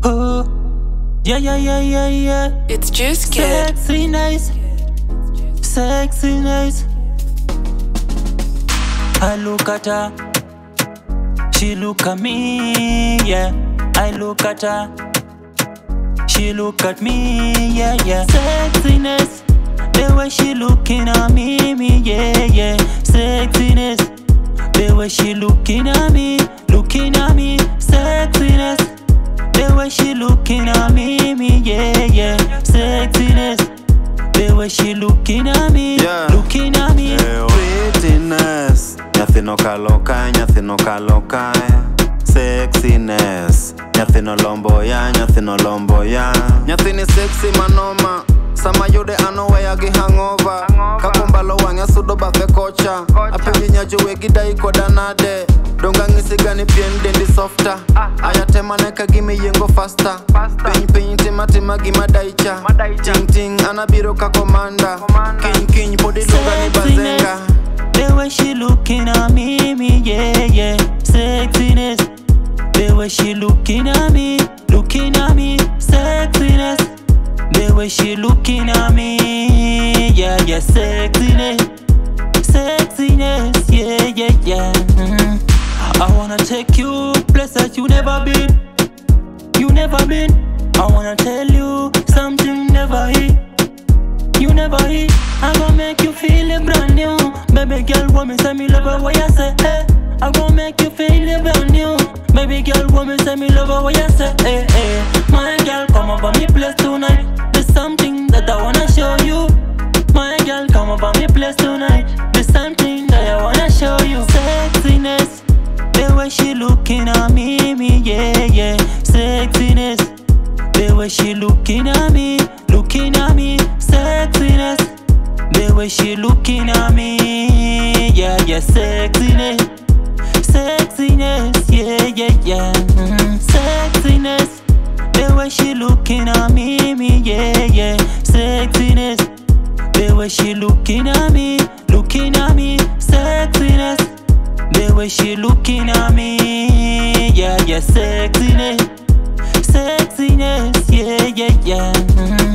Oh, yeah, yeah, yeah, yeah, yeah. It's Juice Kid. Sexy nice, sexy nice. I look at her, she look at me, yeah. I look at her, she look at me, yeah, yeah. Sexiness, the way she looking at me, yeah, yeah. Sexiness, the way she looking at me, sexiness, the way she looking at me, yeah, yeah. Sexiness, the way she looking at me, yeah. Looking at me. Prettiness, nyathi no kalo kae, nyathi no kalo kae. Sexiness, nyathi no lombo ya, nyathi no lombo ya. Nyathi ni sexy manoma, sama yude anowea gi hangover. Kakombalo wangya sudo bathe kocha, apengi nyajo wegi dai koda nade. Donga ngisi gani pien dendi softer. Ayatema neka gimi yengo faster. Piny tima tima gima daicha. Ting ting anabiro kakomanda. King podi lunga ni bazenga. The way she looking at me, yeah, yeah. Sexiness, the way she looking at me, sexiness, the way she looking at me, yeah, yeah. Sexiness, sexiness, yeah, yeah, yeah. I wanna take you places you never been, I wanna tell you something never hear, you never hear. I gon' make you feel it brand new. Baby girl, want me say me love her what you say, eh. I gon' make you feel it brand new. Baby girl, want me say me love her what you say, eh, eh. My girl, come over me place tonight. There's something that I wanna show you. My girl, come over me place tonight. There's something that I wanna show you. Sexiness, the way she looking at me, yeah, yeah. Sexiness, the way she looking at me, sexiness, the way she looking at me, yeah, yeah. Sexiness, sexiness, yeah, yeah, yeah. Sexiness, the way she looking at me, yeah, yeah. Sexiness, the way she looking at me, sexiness, the way she looking at me, yeah, yeah. Sexiness, sexiness, yeah, yeah, yeah.